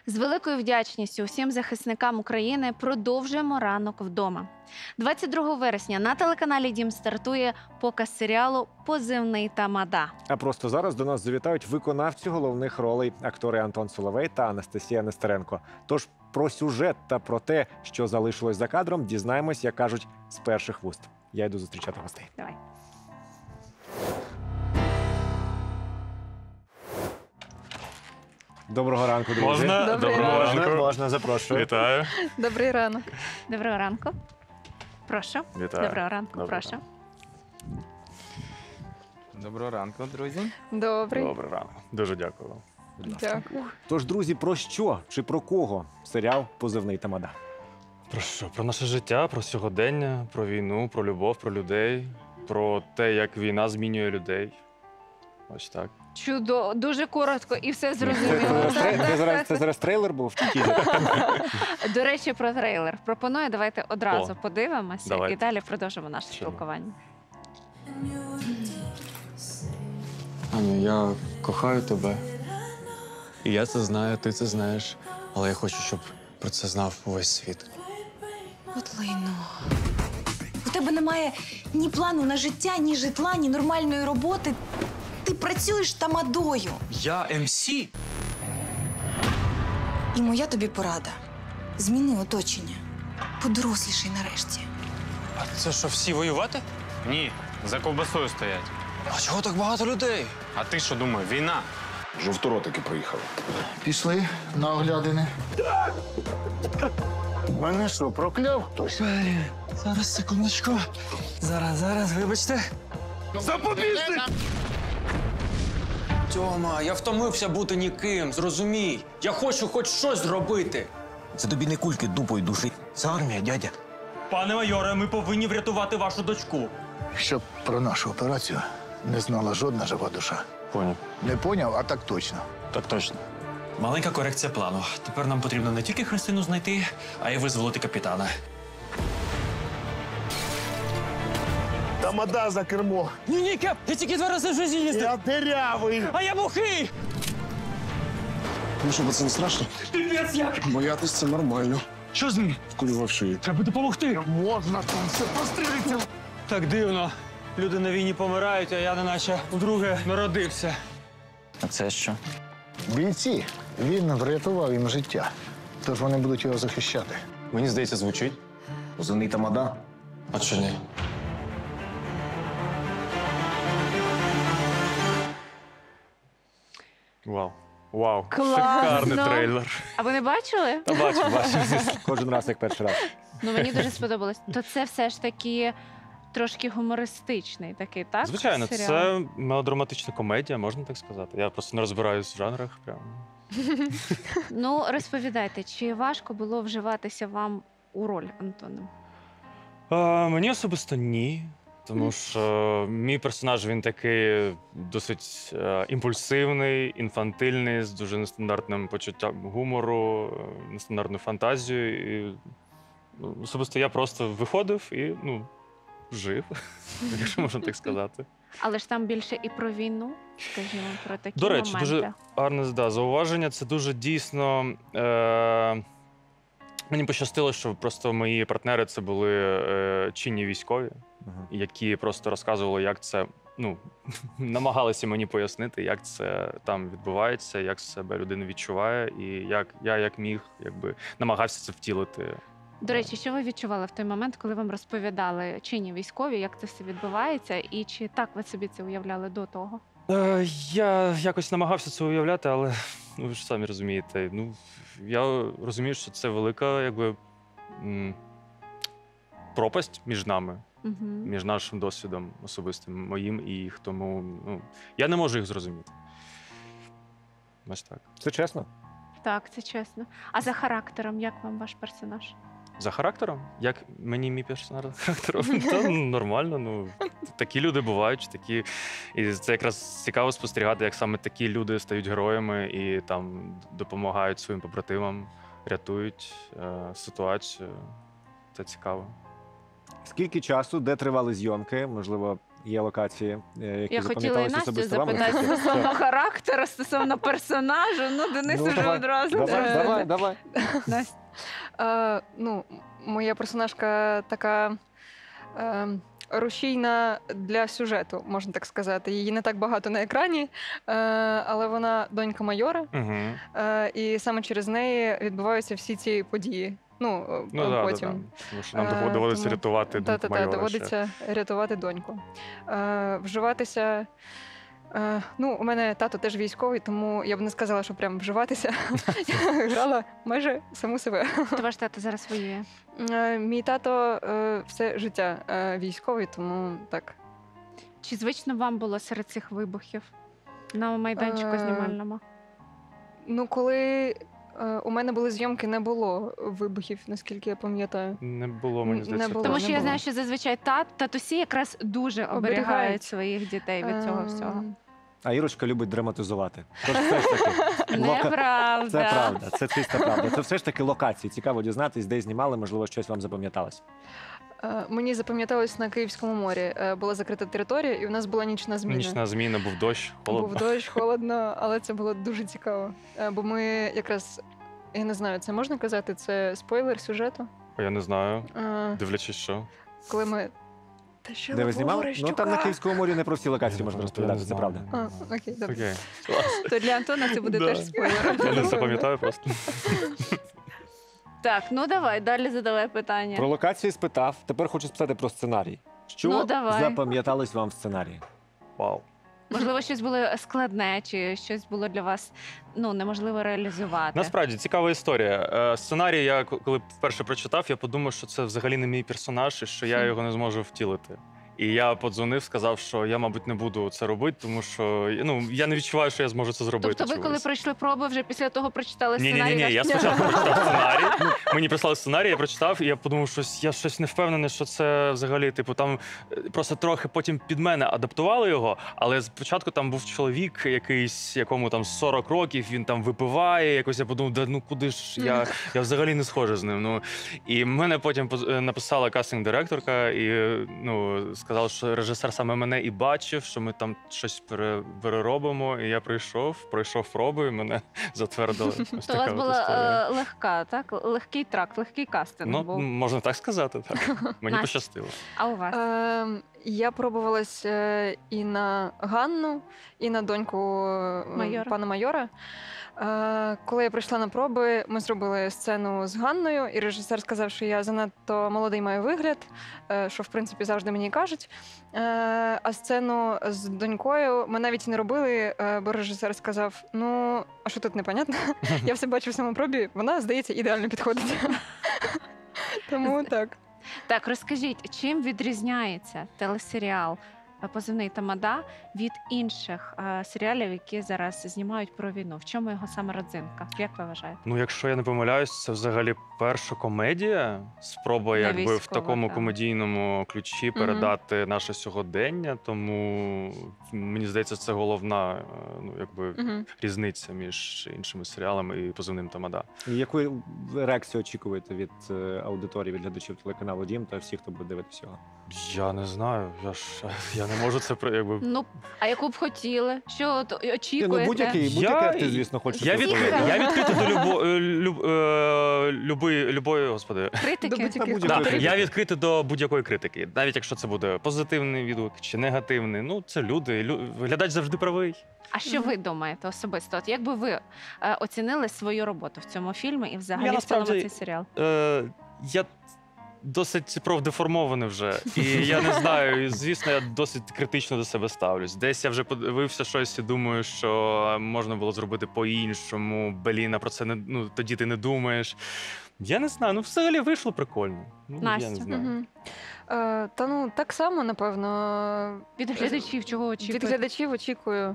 З великою вдячністю усім захисникам України продовжуємо ранок вдома. 22 вересня на телеканалі Дім стартує показ серіалу «Позивний Тамада». А просто зараз до нас завітають виконавці головних ролей – актори Антон Соловей та Анастасія Нестеренко. Тож про сюжет та про те, що залишилось за кадром, дізнаємось, як кажуть, з перших вуст. Я йду зустрічати гостей. Давай. Доброго ранку, друзі. Можна? Добрий Доброго ранок. ранку. Можна, запрошую. Вітаю. Добрий ранок. Доброго ранку. Прошу. Вітаю. Доброго ранку. Доброго Прошу. ранку. Доброго ранку, друзі. Добрий. Добрий ранок. Дуже дякую вам. Дякую. Тож, друзі, про що чи про кого серіал «Позивний Тамада»? Про що? Про наше життя, про сьогодення, про війну, про любов, про людей, про те, як війна змінює людей. Ось так. Чудово. Дуже коротко і все Це зрозуміло. зараз трейлер був? Чи тізер? До речі, про трейлер. Пропоную, давайте одразу О, подивимося давайте. і далі продовжимо наше Чому? спілкування. Аню, я кохаю тебе. І я це знаю, ти це знаєш. Але я хочу, щоб про це знав увесь світ. От лайно. У тебе немає ні плану на життя, ні житла, ні нормальної роботи. Ти працюєш тамадою. Я МС? І моя тобі порада. Зміни оточення. Подорослішай нарешті. А це що, всі воювати? Ні, за ковбасою стоять. А чого так багато людей? А ти що думаєш, війна? Жовторотики приїхали. Пішли на оглядини. Мене що, прокляв хтось? Зараз, секундочку. Зараз, вибачте. Запобіжник! Тьома, я втомився бути ніким, зрозумій. Я хочу хоч щось зробити. Це тобі не кульки дупою душить. Це армія, дядя. Пане майоре, ми повинні врятувати вашу дочку. Щоб про нашу операцію не знала жодна жива душа. Поняв. Не поняв, а так точно. Так точно. Маленька корекція плану. Тепер нам потрібно не тільки Христину знайти, а й визволити капітана. Тамада за кермо. Ні, Кеп, я тільки 2 рази в житті їздив. Я дирявий. А я бухий! Ну що, це не страшно? Піпець як! Боятись це нормально. Що з ним? Кульва в шиї. Треба допомогти. Можна там все пострілиться. Так дивно. Люди на війні помирають, а я неначе вдруге народився. А це що? Бійці, він врятував їм життя. Тож вони будуть його захищати. Мені здається, звучить. Позивний Тамада. А чи ні? Вау. Вау. Класно. Шикарний трейлер. А ви не бачили? Та бачу. Кожен раз, як перший раз. Ну, мені дуже сподобалось. То це все ж таки трошки гумористичний такий, так? Звичайно, серіал? це мелодраматична комедія, можна так сказати. Я просто не розбираюсь в жанрах. Прямо. Ну, розповідайте, чи важко було вживатися вам у роль, Антоне? Мені особисто ні. Тому що мій персонаж, він такий досить імпульсивний, інфантильний, з дуже нестандартним почуттям гумору, нестандартною фантазією. І, особисто я просто виходив і жив, якщо можна так сказати. Але ж там більше і про війну, скажімо, про такі До речі, моменти. дуже гарне зауваження. Це дуже дійсно. Мені пощастило, що просто мої партнери це були чинні військові, які просто розказували, як це, намагалися мені пояснити, як це там відбувається, як себе людина відчуває, і як я, як міг, намагався це втілити. До речі, що ви відчували в той момент, коли вам розповідали чинні військові, як це все відбувається, і чи так ви собі це уявляли до того? Я якось намагався це уявляти, але ви ж самі розумієте. Я розумію, що це велика, пропасть між нами, Угу. між нашим досвідом особистим, моїм і їх. Тому я не можу їх зрозуміти. Ось так. Це чесно? Так, це чесно. А за характером, як вам ваш персонаж? За характером? Як мені мій персонаж за характером? Та нормально. Такі люди бувають, такі. І це якраз цікаво спостерігати, як саме такі люди стають героями і там допомагають своїм побратимам, рятують ситуацію. Це цікаво. Скільки часу, де тривали зйомки? Можливо, є локації, які Я хотіла і запам'яталися Настю особисто вам? запитати Настя? стосовно характеру, стосовно персонажу. Ну, Денис Ну, уже давай, одразу. Давай. Настя. Ну, моя персонажка така рушійна для сюжету, можна так сказати. Її не так багато на екрані, але вона донька майора, Угу. і саме через неї відбуваються всі ці події. Ну, потім. Тому що нам доводиться тому- рятувати думку майора ще. доводиться рятувати доньку. Вживатися. Ну, у мене тато теж військовий, тому я б не сказала, що прям вживатися. Я грала майже саму себе. То ваш тато зараз воює. Мій тато все життя військовий, тому так. Чи звично вам було серед цих вибухів на майданчику знімальному? Ну, коли у мене були зйомки, не було вибухів, наскільки я пам'ятаю. Не було, мені Не здається. було. Тому так. що я було. знаю, що зазвичай татусі якраз дуже оберігають Оберігають. своїх дітей від цього всього. А Ірочка любить драматизувати. Тож все ж таки, Неправда. це правда, це чиста правда. Це все ж таки локації. Цікаво дізнатись, де знімали, можливо, щось вам запам'яталось. Мені запам'яталось на Київському морі. Була закрита територія, і у нас була нічна зміна. Нічна зміна, був дощ, холодно. Був дощ, холодно, але це було дуже цікаво. Бо ми якраз, я не знаю, це можна казати, це спойлер сюжету. Я не знаю, Е, дивлячись що. Коли ми тащили Де ви знімали? Орещука. Ну там на Київському морі не про всі локації можна Я розповідати, не це знаю. правда. Окей, добре. Окей. То для Антона це буде Да. теж спойлер. Я не запам'ятаю просто. Так, ну давай, далі задавай питання. Про локації спитав, тепер хочу спитати про сценарій. Що Ну, давай. запам'яталось вам в сценарії? Вау. Можливо, щось було складне, чи щось було для вас неможливо реалізувати. Насправді цікава історія. Сценарій я коли вперше прочитав, я подумав, що це взагалі не мій персонаж і що я його не зможу втілити. І я подзвонив, сказав, що я, мабуть, не буду це робити, тому що я не відчуваю, що я зможу це зробити. Тобто ви, коли чогось. пройшли проби, вже після того прочитали Ні, сценарій? я спочатку прочитав сценарій. Мені прислали сценарій, я прочитав, і я подумав, що я щось не впевнений, що це взагалі, там просто трохи потім під мене адаптували його. Але спочатку там був чоловік, якому там 40 років, він там випиває. Якось я подумав, куди ж я взагалі не схожий з ним. І мене потім написала кастинг-директорка і сказала, що режисер саме мене і бачив, що ми там щось переробимо. І я пройшов проби, і мене затвердили. Ось То у вас така от була історія. легка, так? Легкий тракт, легкий кастинг був. Можна так сказати, так. Мені Настя. пощастило. А у вас? Я пробувалась і на Ганну, і на доньку Майора. пана майора. Коли я прийшла на проби, ми зробили сцену з Ганною, і режисер сказав, що я занадто молодий маю вигляд, що в принципі завжди мені кажуть. А сцену з донькою ми навіть і не робили, бо режисер сказав: ну, а що тут непонятно? Я все бачу в самому пробі, вона, здається, ідеально підходить. Тому так. Так, розкажіть, чим відрізняється телесеріал «Позивний Тамада» від інших серіалів, які зараз знімають про війну? В чому його саме родзинка? Як ви вважаєте? Якщо я не помиляюсь, це взагалі перша комедія. Спроба Не якби в військова, такому так. комедійному ключі передати наше сьогодення. Тому мені здається, це головна різниця між іншими серіалами і «Позивним Тамада». І яку реакцію очікуєте від аудиторії, від глядачів телеканалу Дім та всіх, хто буде дивитися його? Я не знаю. Я не можу це якби. А яку б хотіли? Що от очікуєте? Будь-який артист, звісно, хоче. Я щось відкритий до любої, господи. Критики? Я відкритий до будь-якої критики, навіть якщо це буде позитивний відгук чи негативний. Це люди. Глядач завжди правий. А що ви думаєте особисто? От як би ви оцінили свою роботу в цьому фільмі і взагалі в цілому цей серіал? Я досить профдеформований вже. І я не знаю, звісно, я досить критично до себе ставлюсь. Десь я вже подивився щось і думаю, що можна було зробити по-іншому. Блін, а про це тоді ти не думаєш. Я не знаю, взагалі вийшло прикольно. Настя. Я не знаю. Так само, напевно. Від глядачів чого очікуєте? Від глядачів очікую.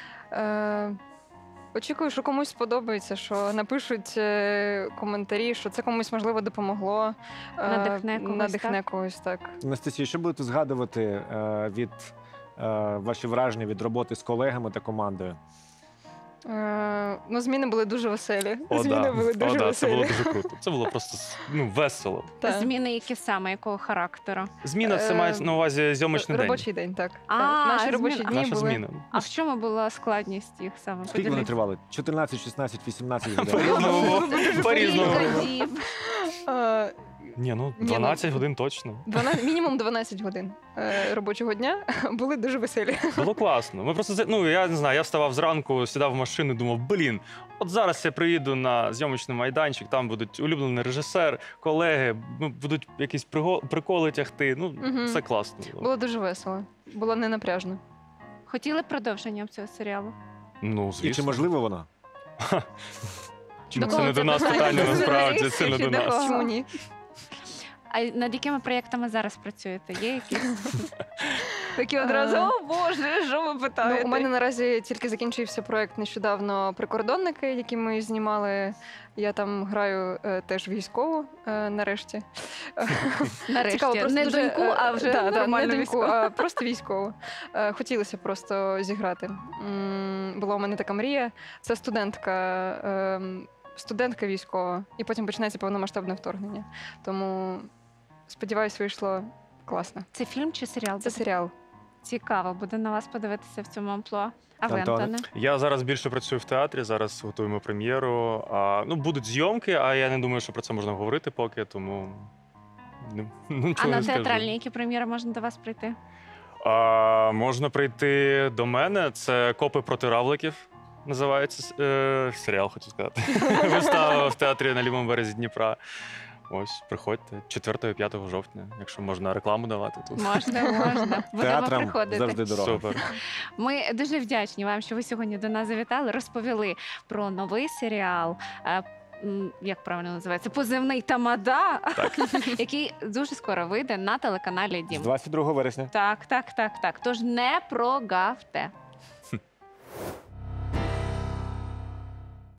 Очікую, що комусь сподобається, що напишуть коментарі, що це комусь, можливо, допомогло. Надихне когось, так. Анастасія, що будете згадувати від ваші враження від роботи з колегами та командою? Ну, зміни були дуже веселі. О, Зміни да. були дуже О, да, це веселі. було дуже круто. Це було просто весело. Так. Зміни які саме, якого характеру? Зміна це має на увазі зйомочний день. Робочий день, так. А, Наші зміна. робочі дні Наша були. зміна. А в чому була складність їх саме? Скільки вони Поділіться. тривали? 14, 16, 18 годин. По-різному. По-різному. Годів. Е, Ні, ну Ні, 12 годин точно. Мінімум 12 годин робочого дня були дуже веселі. Було класно. Ми просто, ну, я не знаю, я вставав зранку, сідав в машину і думав, от зараз я приїду на зйомочний майданчик, там будуть улюблений режисер, колеги, будуть якісь приколи тягти. Ну, Мгм. це класно було. Було дуже весело. Було не напряжно. Хотіли продовження цього серіалу? Ну, І звісно. чи можливо воно? До Це кого не це до нас питання? питання, До насправді, журналістів це не чи до до нас. кого? Чому ні? А над якими проєктами зараз працюєте? Є якісь? Такі одразу, о Боже, що ви Ну, питаєте? у мене наразі тільки закінчився проект нещодавно «Прикордонники», який ми знімали. Я там граю теж військову нарешті. Нарешті. Цікаво, просто Не дуже, доньку, а вже да, нормальну не доньку, військову. а просто військову. Хотілося просто зіграти. Була у мене така мрія. Це студентка військова, і потім починається повномасштабне вторгнення. Тому, сподіваюсь, вийшло класно. Це фільм чи серіал? Це серіал. Цікаво, буде на вас подивитися в цьому амплуа. А ви, Антоне? Антоне? Я зараз більше працюю в театрі, зараз готуємо прем'єру. Ну, будуть зйомки, а я не думаю, що про це можна говорити поки, тому А нічого на не скажу. театральні які прем'єри можна до вас прийти? Можна прийти до мене. Це «Копи проти равликів». Називається серіал, хочу сказати. Вистава в театрі на лівому березі Дніпра. Ось, приходьте 4-5 жовтня, якщо можна рекламу давати тут. Можна. Будемо Театрам приходити. завжди дорога. Супер. Ми дуже вдячні вам, що ви сьогодні до нас завітали, розповіли про новий серіал. Як правильно називається? «Позивний Тамада», який дуже скоро вийде на телеканалі З Дім. 22 вересня. Так. Тож не прогавте.